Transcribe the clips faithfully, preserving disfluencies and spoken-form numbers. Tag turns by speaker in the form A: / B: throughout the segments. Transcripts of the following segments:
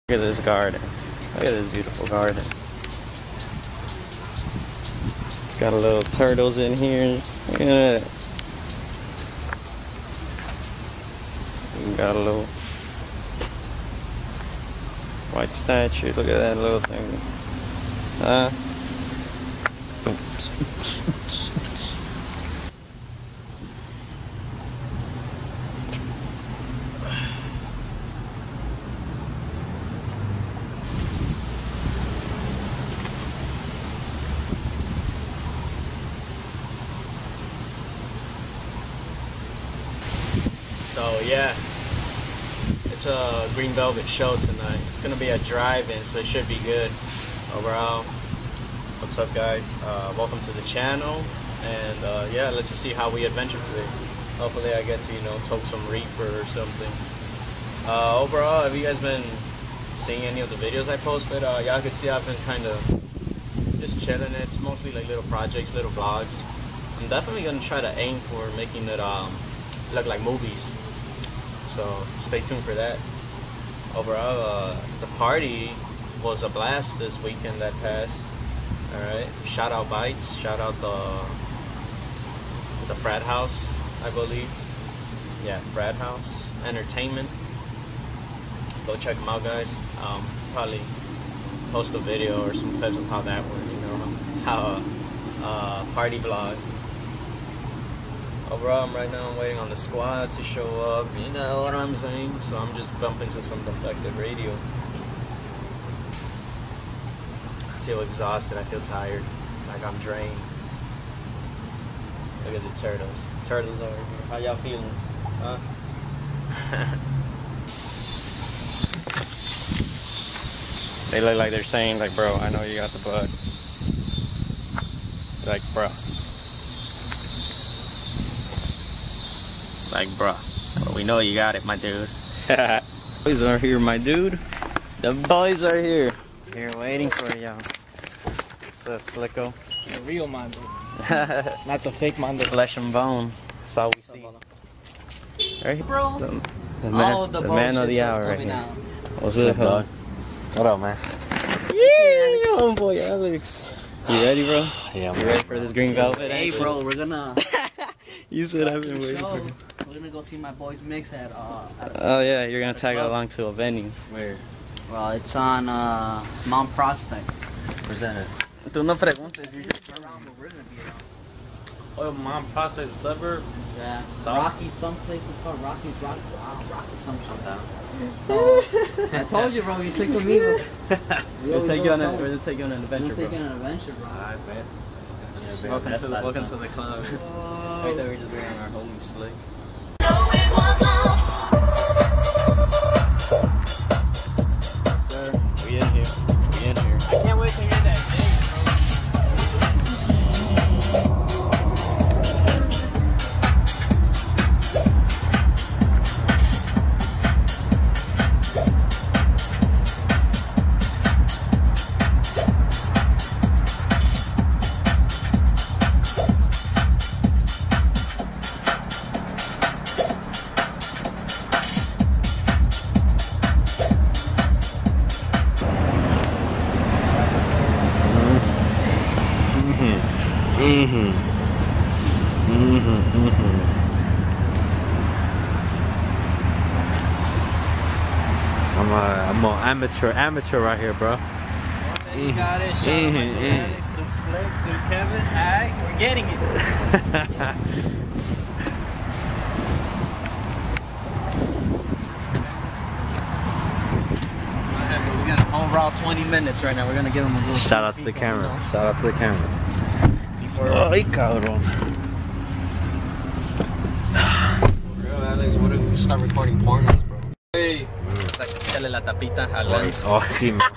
A: Look at this garden. Look at this beautiful garden. It's got a little turtles in here. Look at that. We got a little white statue. Look at that little thing. Huh? So yeah, it's a Green Velvet show tonight. It's gonna be a drive-in, so it should be good overall. What's up, guys? Uh, welcome to the channel, and uh, yeah, let's just see how we adventure today. Hopefully, I get to you know toke some reefer or something. Uh, overall, have you guys been seeing any of the videos I posted? Uh, y'all can see I've been kind of just chilling. It's mostly like little projects, little vlogs. I'm definitely gonna try to aim for making it um, look like movies. So stay tuned for that. Overall, uh, the party was a blast this weekend that passed. All right, shout out Bites, shout out the the Frat House, I believe. Yeah, Frat House Entertainment. Go check them out, guys. Um, probably post a video or some clips of how that went. You know, how uh, party vlog. Overall, right now I'm waiting on the squad to show up, you know what I'm saying? So I'm just bumping to some defective radio. I feel exhausted, I feel tired, like I'm drained. Look at the turtles. The turtles over here. How y'all feeling? Huh? They look like they're saying, like, bro, I know you got the bug. Like, bro. Like, bruh, well, we know you got it, my dude. Boys are here, my dude. The boys are here. Here waiting for y'all. What's up, Slicko?
B: The real Mondo. Not the fake Mondo.
A: Flesh and bone. That's all we see. Right here.
B: Bro.
A: The, the man,
B: oh, the
A: the man of the hour right here.
B: out.
A: What's up, dog?
C: What up, man?
A: Yeah, oh boy, Alex. You ready, bro?
C: Yeah, I'm
A: you ready for this Green Velvet?
B: Hey, bro, we're gonna...
A: You said I've been waiting
B: show.
A: for you.
B: We're gonna go see my boys mix at, uh, at
A: Oh yeah, you're gonna tag along to a venue.
C: Where?
B: well, it's on uh, Mount Prospect.
C: Where's that at?
A: Tú no preguntes.
B: We're around, but we're gonna be around.
C: Oh, Mount Prospect suburb?
B: Yeah.
C: South?
B: Rocky, someplace it's called Rocky's Rock. Wow, Rocky, some shit down. So, I told you, bro. You took the me.
A: We'll take you on a, we'll take you on an adventure,
B: We'll take
A: bro.
B: you on an adventure, bro.
C: I bet. Yeah,
A: Welcome
C: That's
A: to the
C: not
A: welcome
C: fun.
A: to the club. Right there, we're just wearing our homie slick. Sir, we in here. We in here.
B: I can't wait to hear that bass, bro.
A: Mm-hmm. Mm-hmm. Mm-hmm.
C: I'm a, I'm a amateur, amateur right here, bro.
B: You got it. Shout out my dude Alex, Luke Slick, Luke Kevin. Alright, we're getting it. We got a whole raw twenty minutes right now. We're gonna give them a little.
C: Shout out to the camera.
B: You know?
C: Shout out to the camera.
A: Ay, cabrón. Bro, Alex, what if we start recording pornos, bro? Hey. It's like echale la tapita al lens.
C: Oh, sí, man.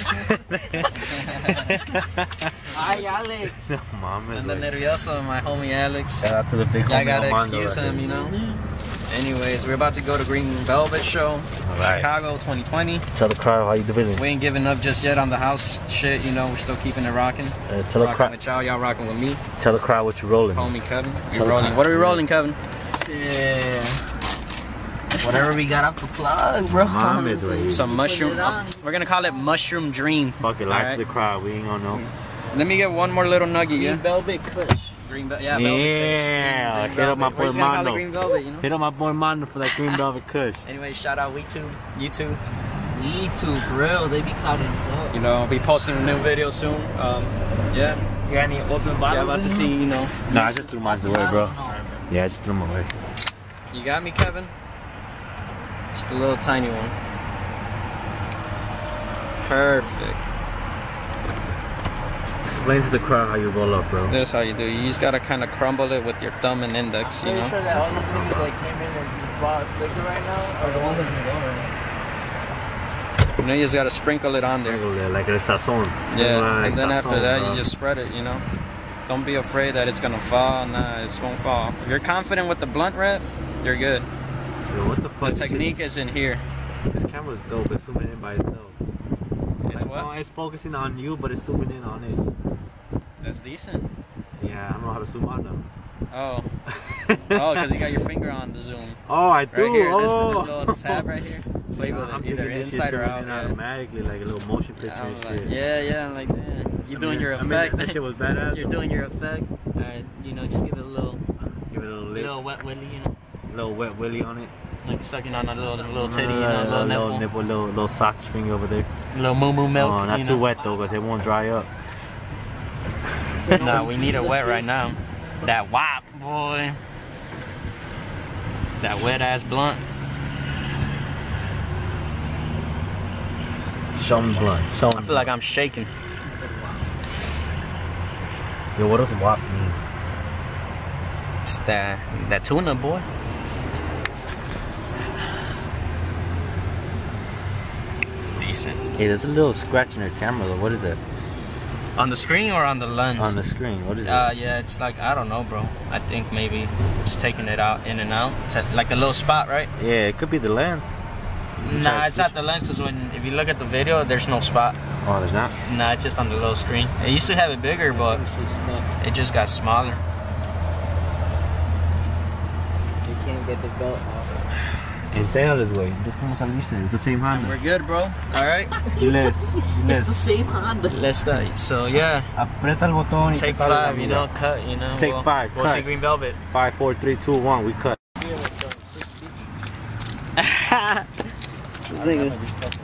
B: Hi, Alex.
C: No, mames.
A: Anda
C: Like,
A: nervioso, my homie Alex.
C: shout out to the big
A: I
C: homie
A: gotta
C: Armando
A: excuse
C: right
A: him,
C: here.
A: you know. Anyways, we're about to go to Green Velvet show,
C: right.
A: Chicago twenty twenty.
C: Tell the crowd how you doing.
A: We ain't giving up just yet on the house shit, you know. We're still keeping it rocking.
C: Uh, tell the
A: Rocking
C: crowd.
A: with y'all, y'all rocking with me.
C: Tell the crowd what you rolling.
A: Homie Kevin.
C: Tell
A: We're rolling.
C: the-
A: What are we rolling, Kevin?
B: Yeah. Whatever we got off the plug, bro.
C: Mom is right.
A: Some mushroom. Uh, we're gonna call it mushroom dream.
C: Fuck it, light
A: Alright.
C: to the crowd. We ain't gonna know.
A: Let me get one more little nugget, yeah.
B: Velvet Kush.
A: Green velvet, yeah. Velvet
C: Yeah,
A: Kush.
C: hit up my
A: We're
C: boy
A: just gonna call it
C: Mondo.
A: green velvet, you know.
C: Hit up my boy Mondo for that green velvet kush.
A: Anyway, shout out WeTube, YouTube.
B: Me too, for real. They be clouding us up.
A: You know, I'll be posting a new video soon. Um, yeah.
C: You got any open bottles?
A: Yeah, about to see, you know.
C: Nah, I just threw mine away, bro. Yeah, I just threw them away.
A: You got me, Kevin? Just a little tiny one. Perfect.
C: Explain to the crowd how you roll up, bro.
A: This is how you do. You just gotta kind of crumble it with your thumb and index, you
B: Are you
A: know.
B: sure that all those niggas that came in and bought liquor right now are the ones that are gonna go right now?
A: And then you just gotta sprinkle it on there.
C: Like a sazon.
A: Yeah,
C: Like
A: and then
C: sazon,
A: after that,
C: bro.
A: you just spread it, you know. Don't be afraid that it's gonna fall. Nah, it won't fall. If you're confident with the blunt wrap, you're good.
C: Yo, what the fuck?
A: The technique is in here.
C: This camera's dope. It's zooming in by itself.
A: It's
C: Like,
A: what?
C: no, it's focusing on you, but it's zooming in on it.
A: That's decent.
C: Yeah, I don't know how to zoom out now.
A: Oh. Oh, because you got your finger on the zoom.
C: Oh, I do.
A: Right here, this,
C: oh.
A: this little tab right here. Play
C: Yeah,
A: with it,
C: I'm
A: either
C: thinking this shit's
A: inside or
C: zooming
A: out.
C: in
A: Yeah.
C: automatically, like a little motion picture
A: I was
C: and
A: like,
C: shit.
A: yeah, yeah, I'm like that. You're
C: I
A: doing
C: mean-
A: your
C: I mean,
A: effect.
C: that shit was badass.
A: You're doing your effect. Alright, you know, just give it a little,
C: Give it a little lick,
A: little wet willy, you know,
C: little wet willy on it.
A: like sucking on a little, little titty, you know, a
C: Uh,
A: little
C: little
A: nipple,
C: nipple, little, little sausage finger over there.
A: little moo moo milk.
C: Oh, not
A: you
C: too
A: know?
C: wet though, because it won't dry up.
A: Nah, we need it wet right now. That wop, boy. That wet ass blunt.
C: Show me blunt. Show me.
A: I feel like I'm shaking.
C: Yo, what does wop mean?
A: It's that, that tuna, boy. Decent.
C: Hey, there's a little scratch in your camera though. What is it?
A: On the screen or on the lens?
C: On the screen. What is
A: Uh,
C: it?
A: yeah, it's like, I don't know, bro. I think maybe just taking it out, in and out. It's at, like a little spot, right?
C: Yeah, it could be the lens.
A: Nah, it's not the lens, because when, if you look at the video, there's no spot.
C: Oh, there's not?
A: Nah, it's just on the little screen. It used to have it bigger, but
B: It's just stuck.
A: it just got smaller.
B: You can't get the belt off.
C: Enséñales, güey. ¿Ves cómo saliste? It's the same Honda.
A: We're good, bro. All right.
C: Diles,
B: It's the
C: diles.
B: same Honda.
A: Let's start. So, yeah.
C: Aprieta el botón y
A: Take
C: te sale la
A: five, you
C: vida.
A: know, cut, you know.
C: Take
A: we'll,
C: five,
A: We'll
C: cut.
A: see Green Velvet.
C: Five, four, three, two, one. We cut.
A: This nigga,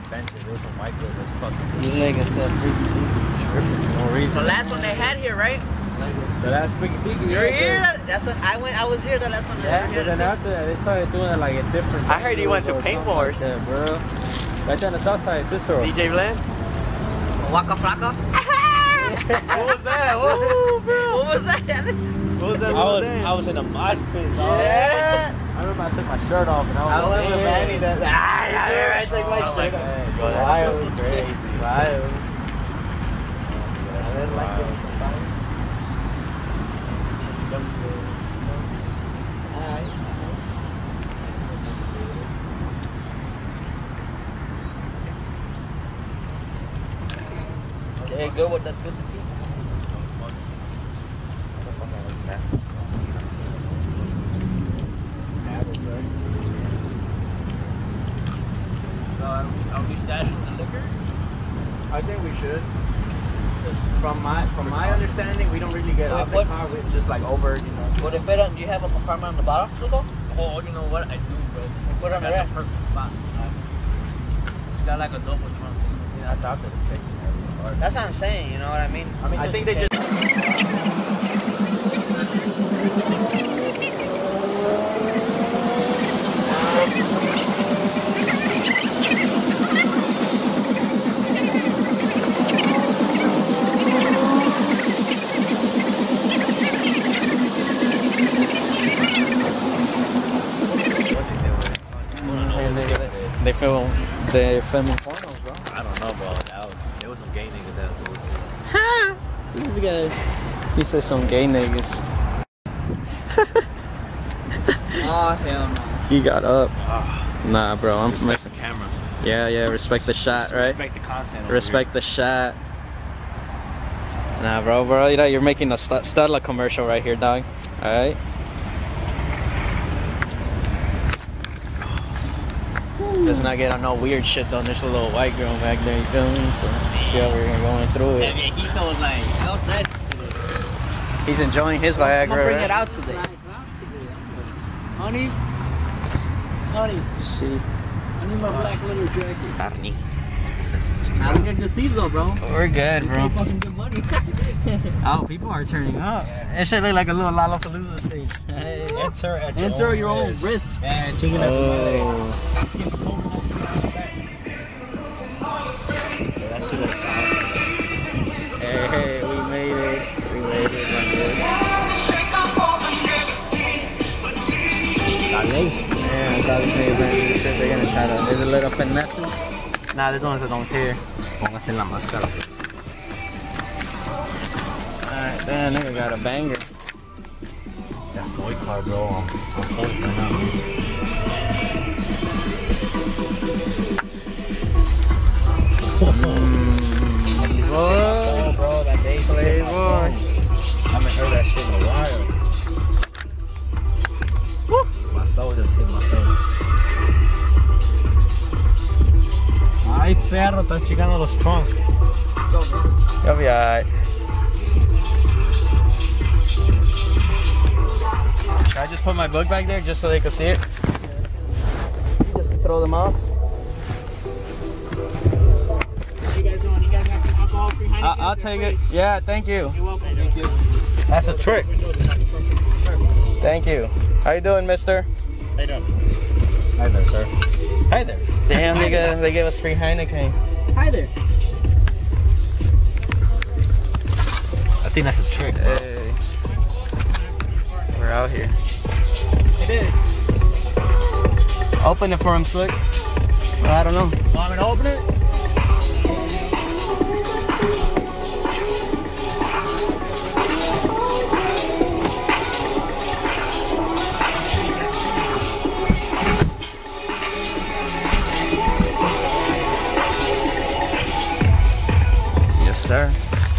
A: this nigga said freaky tiki.
C: No reason.
B: The last one they had here, right?
C: The last freaky tiki.
B: You were here? That's when I went. I was here. The last one.
C: Yeah, but then after that, they started doing it like a different.
A: I heard he went to Paint Wars.
C: Yeah, bro. Right on the south side, Cicero.
A: D J Bland?
B: Waka Flocka.
A: What was that? What, bro?
B: What was that?
A: What was that?
C: I was, I was in a mosh pit, dog.
A: Yeah.
C: I remember I took my shirt off and I was
A: I
C: like,
A: went with
C: yeah.
A: Manny that. Ah, yeah, yeah, I took my
C: Oh,
A: shirt
C: my
A: off.
C: God.
A: Wild,
C: That's
A: crazy, wild.
C: I didn't like
A: Wow.
C: it sometimes.
B: Hey, good with that twisted tea. So are we, are we stashing the liquor?
A: I think we should. From my from my understanding, we don't really get
B: Wait,
A: off the
B: what?
A: car. We're just like over, you know.
B: What if it don't, do you have a compartment on the bottom, Lugo? Oh, you know what? I do, bro. Put it on the rack.
C: perfect spot.
B: It's got like a double trunk.
C: I thought that the chicken.
B: That's what I'm saying, you know what I mean?
C: I mean,
A: I think they just. They film, they filming pornos, bro.
C: I don't know, bro. That was, there was some gay niggas that was
A: This guy, he said some gay niggas.
B: Oh, hell no.
A: He got up.
C: Ah,
A: Nah, bro, I'm
C: respect
A: missing.
C: the camera.
A: Yeah, yeah, respect the shot, right?
C: Respect the content. over
A: Respect the shot. Nah, bro, bro, you know, you're making a St- Stella commercial right here, dog. All right. Let's not get on no weird shit though. There's a little white girl back there, you feel me? So she over here going through it.
B: Yeah, he feels like, that was nice today.
A: He's enjoying his Viagra.
B: I'm gonna bring
A: right?
B: it out today. Honey? Honey,
A: See.
B: I need my black leather jacket. Honey. Now we got good seats though, bro.
A: We're good,
B: We
A: bro.
B: pay fucking good money.
A: Oh, people are turning up. It should look like a little Lollapalooza stage. Hey,
C: Enter at your
B: Enter
C: own
B: your own
C: risk.
B: risk.
C: Yeah, chicken that's
A: Oh. Hey, hey, we made it. We made it. Yeah, that's all these niggas are. They're gonna try to. There's a little finesses. Nah, there's ones that don't care.
C: Póngase la máscara.
A: Alright, damn, nigga got a banger.
C: That boy car, bro. I'm, I'm holding right now.
A: Mm,
C: Oh, bro, that day
A: Playboy.
C: I haven't heard that shit in a while. Woo. My soul just hit my soul. Ay, perro, están chicando los trunks.
A: You'll be alright. Should I just put my book back there just so they can see it? Just to throw them off?
B: You guys doing? You guys got some alcohol free Heineken?
A: I I'll take it. Yeah, thank you.
B: You're welcome. Thank you.
C: That's a trick.
A: Thank you. How you doing, mister?
C: How you doing? Hi there, sir. Hi there.
A: Damn, nigga, they gave us free Heineken.
B: Hi there.
C: I think that's a trick, bro.
A: Hey. We're out here.
B: It is.
A: Open it for him, Slick. Well, I don't know.
B: Want me to open it?
A: Yes, sir.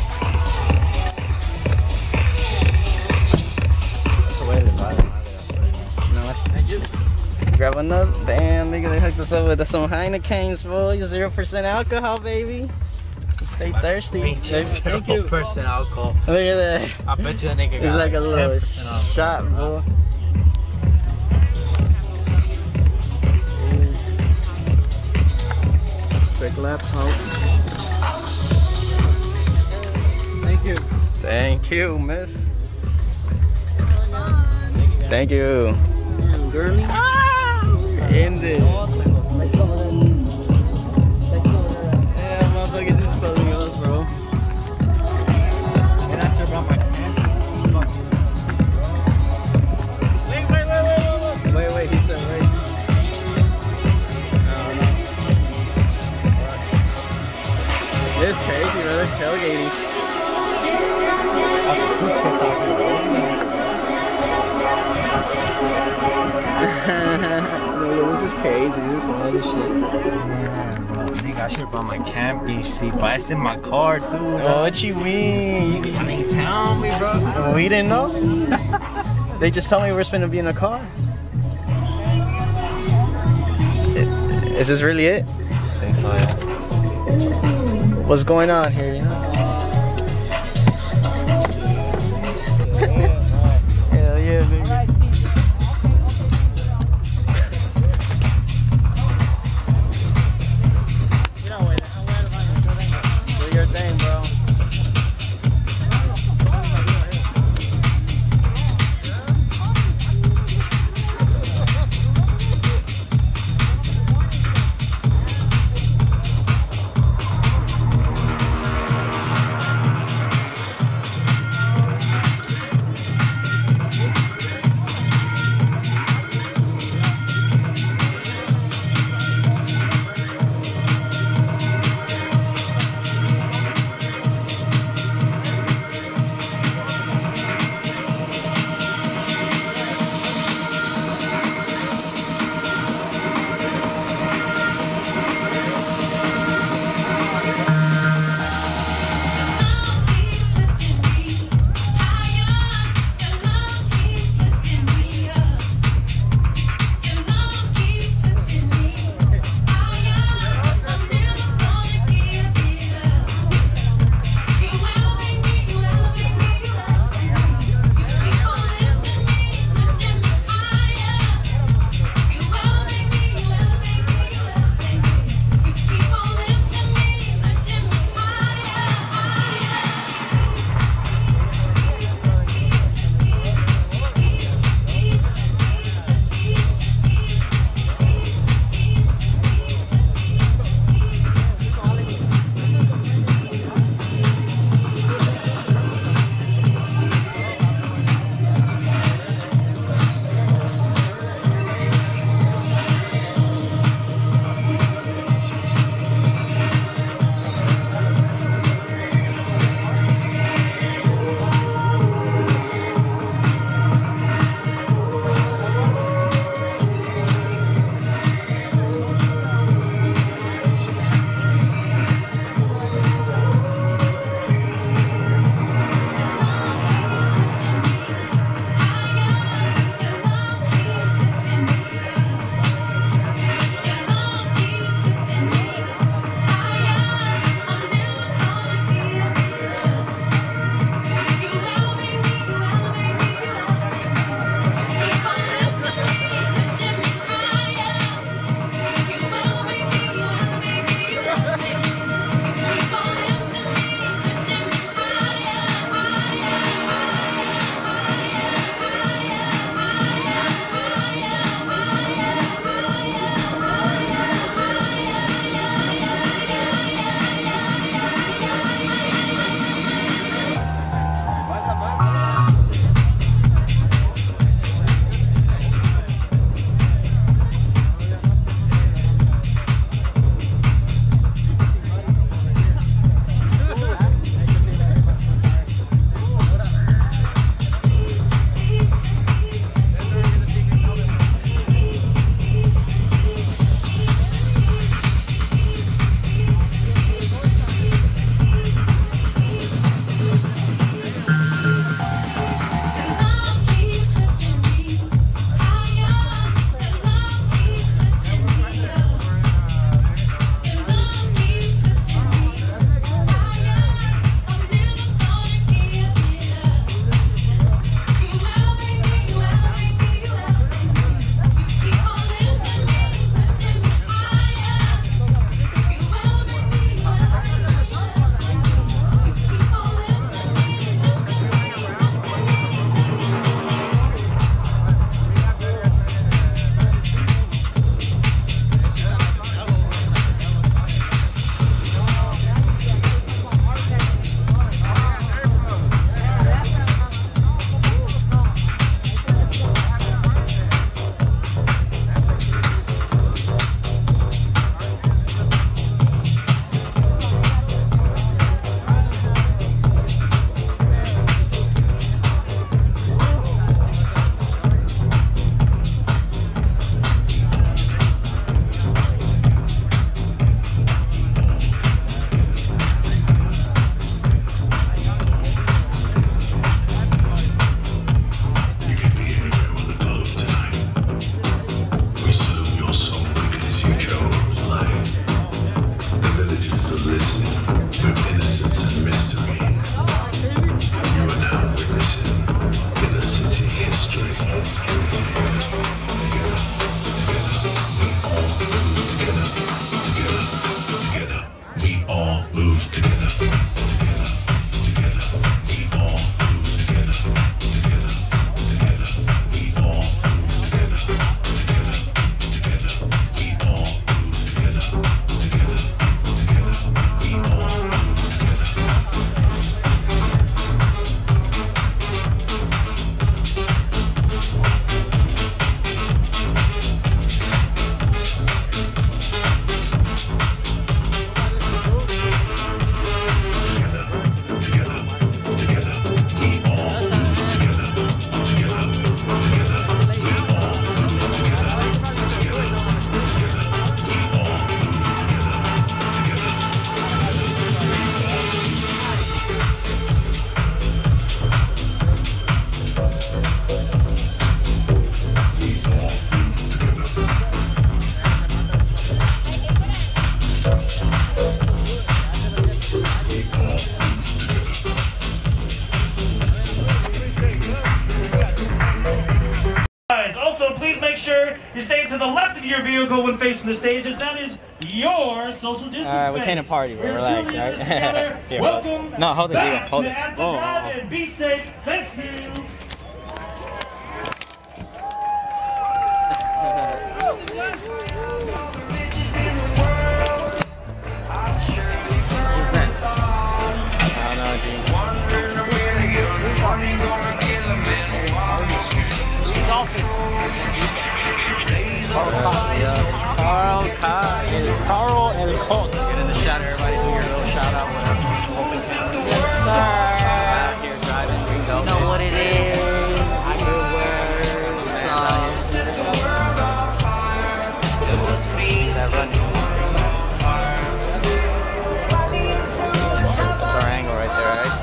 C: That's the way to buy it.
A: No,
B: Thank you.
A: grab another. Damn, nigga, they hooked us up with some Heinekens, boy. Zero percent alcohol, baby. Stay thirsty.
C: Thank you. Percent alcohol.
A: Look at that.
C: I bet you a nigga got
A: It's like a little
C: ten percent off.
A: shot, boy. Sick laptop.
B: Thank you.
A: Thank you, miss. Thank you.
B: Damn, girly.
A: In this. Yeah, motherfuckers just filling us, bro.
C: And I should brought my Wait, wait, wait, wait, wait,
A: Wait, wait, he said wait. I don't know. This is crazy, bro. This tailgating. Nigga, this is crazy. This is some other shit.
C: Man, bro, nigga, I should have brought my camping seat, but it's in my car too.
A: Oh, what you mean?
C: I didn't tell me, bro.
A: We didn't know. They just told me we were supposed to be in a car. Is this really it?
C: I think so, yeah.
A: What's going on here, you know? Hell yeah, nigga. Do your thing, bro.
D: reminder is stay to the left of your vehicle when facing the stage, as that is your social distance.
A: All right, we
D: space.
A: came to party, bro.
D: We're
A: Relax,
D: truly
A: all
D: in this
A: right?
D: together.
A: Here,
D: Welcome
A: no, hold it,
D: back
A: hold
D: to
A: it.
D: At the
A: Oh,
D: Drive-In. Be safe. Thank you.
A: Carl, Carl, Carl and Colt. Get in the shot, everybody. Do your little shout out. Open camera. Yes, sir. Out here driving Green Velvet.
B: You know what it is. I hear words.
A: That running. That's our angle right there, right?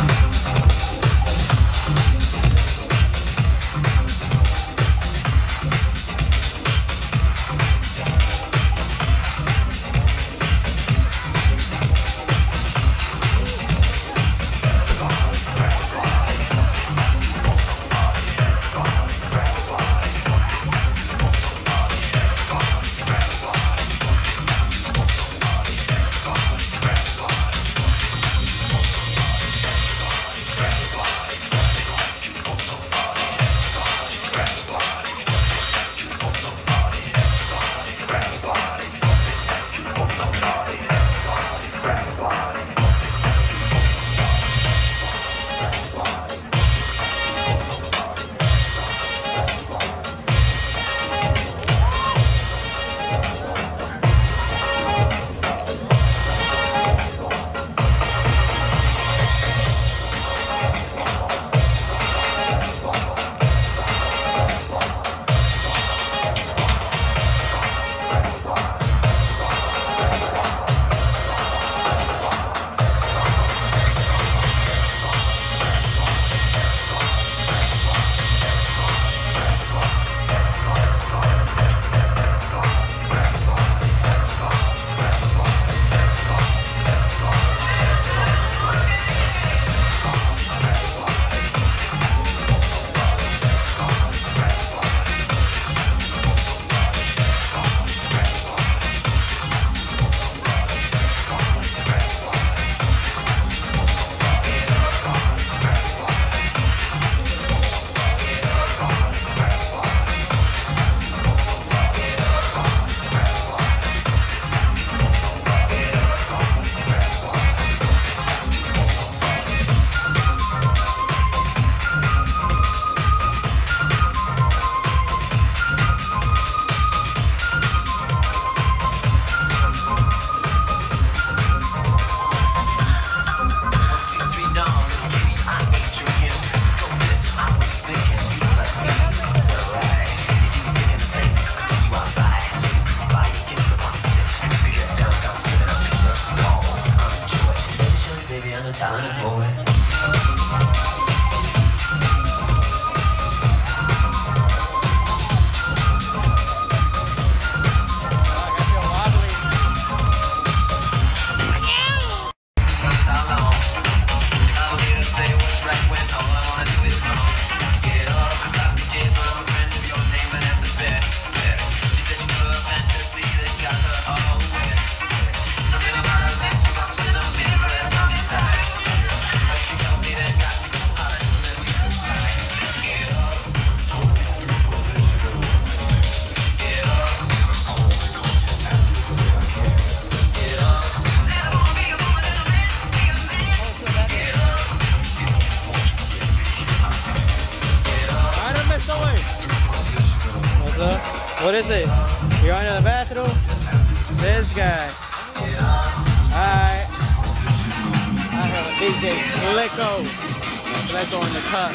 A: What is it? You're going to the bathroom? This guy. Alright. I have a D J Slicko. Slicko in the cut.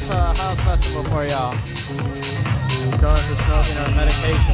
A: House, uh, house festival for y'all. Going for smoking our medication.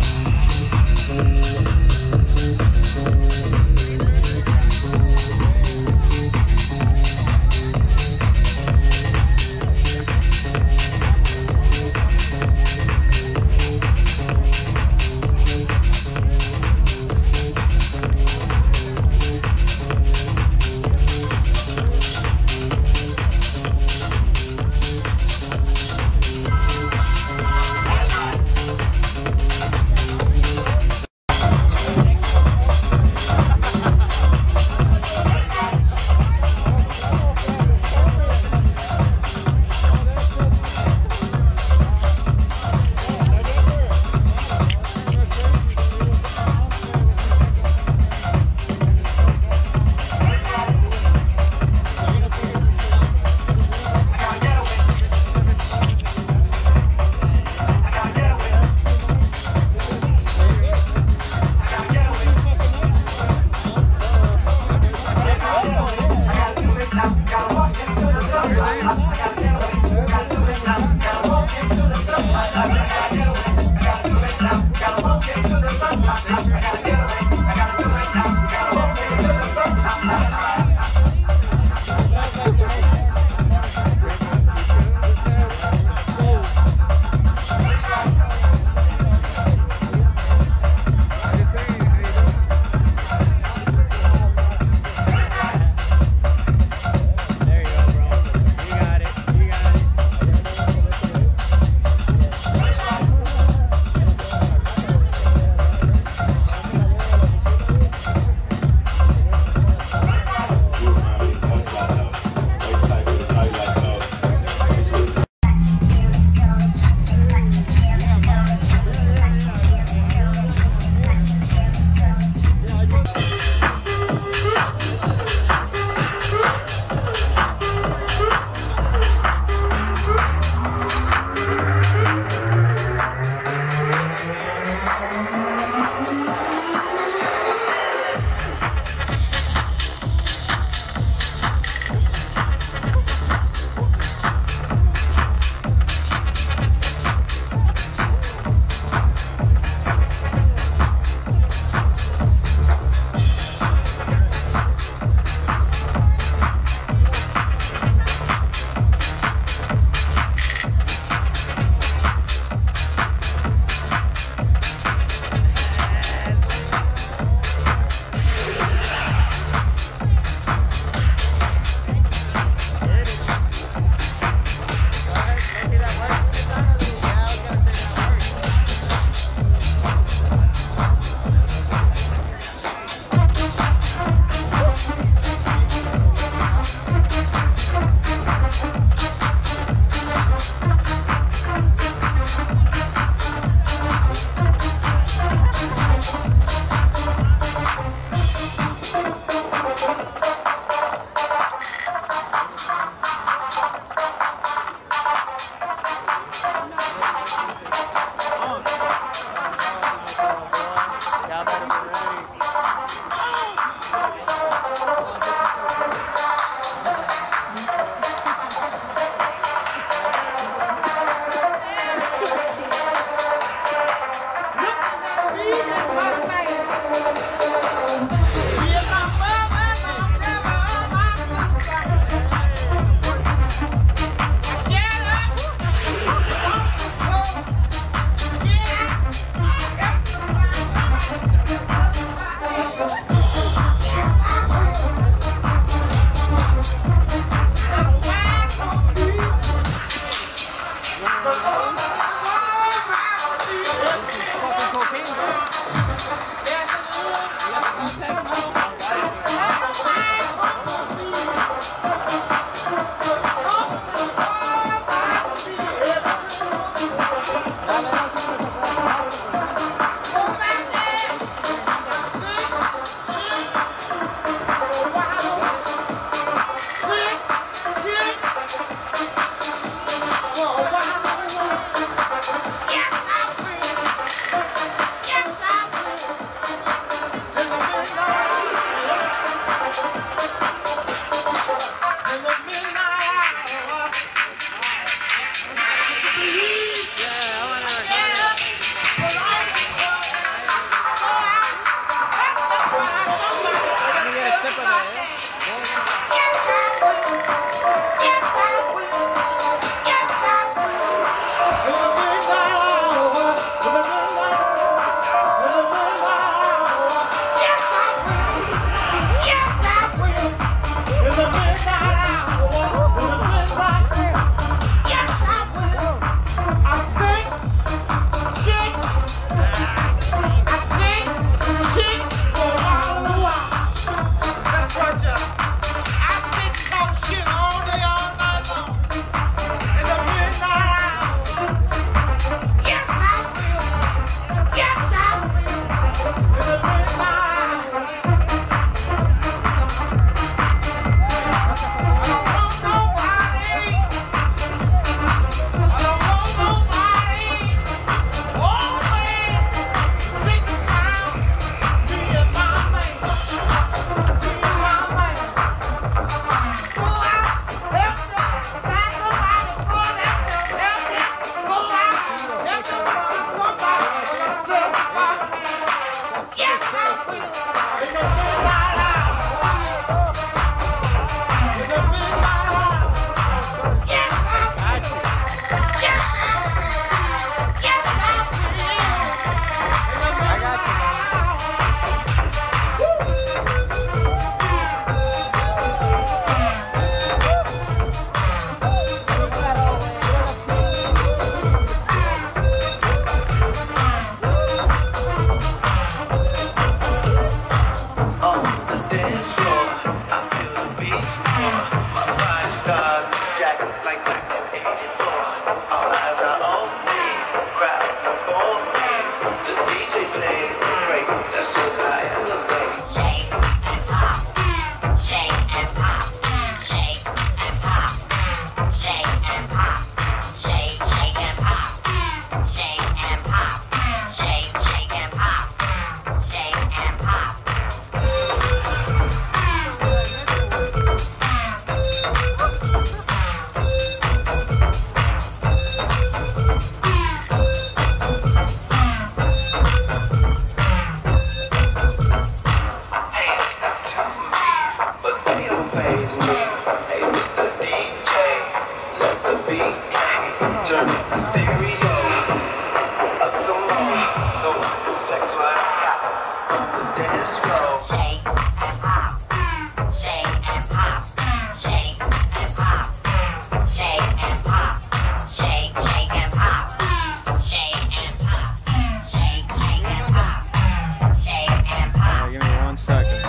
E: the beat. Turn the stereo up some more. So flex what I got on the dance floor.
F: Shake and pop, shake and pop, shake and pop, shake and pop, shake, shake and pop, shake and pop, shake, shake and pop, shake and pop.
A: Alright, give me one second.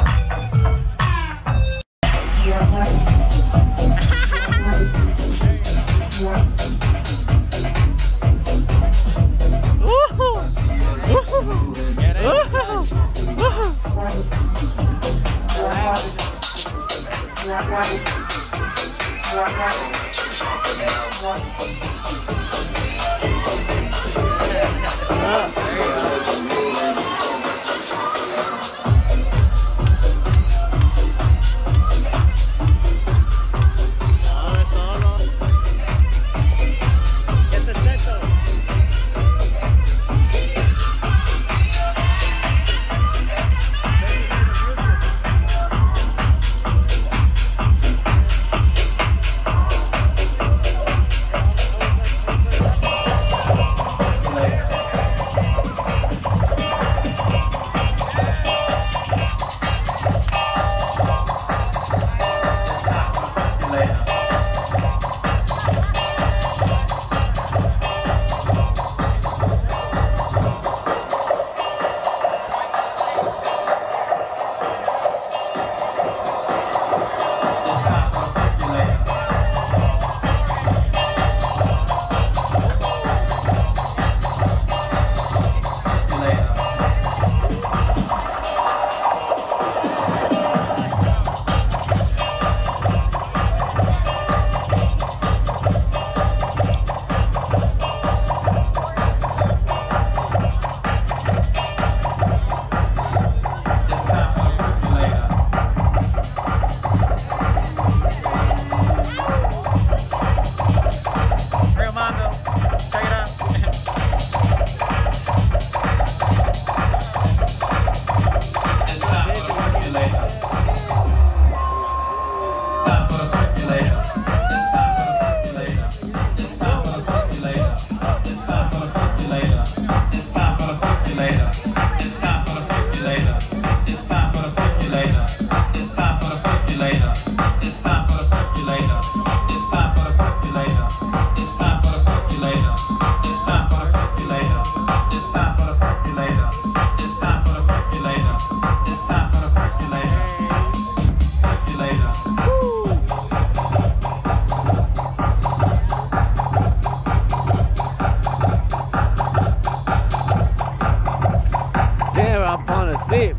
B: Sleep.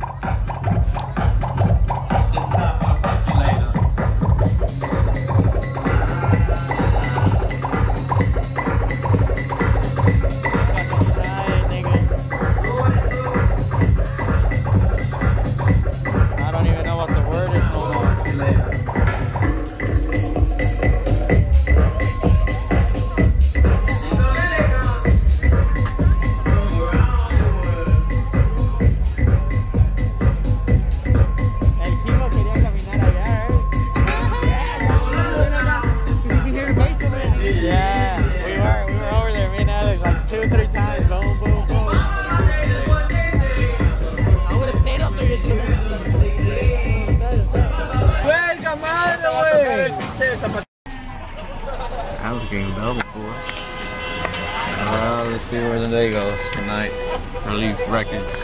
A: That was Green Velvet, boy. Uh, let's see where the day goes tonight. Relief Records.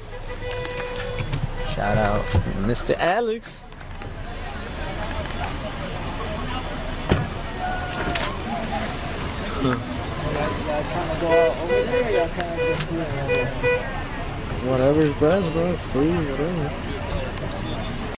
A: Shout out Mister Alex. Whatever's best, bro. Free, whatever.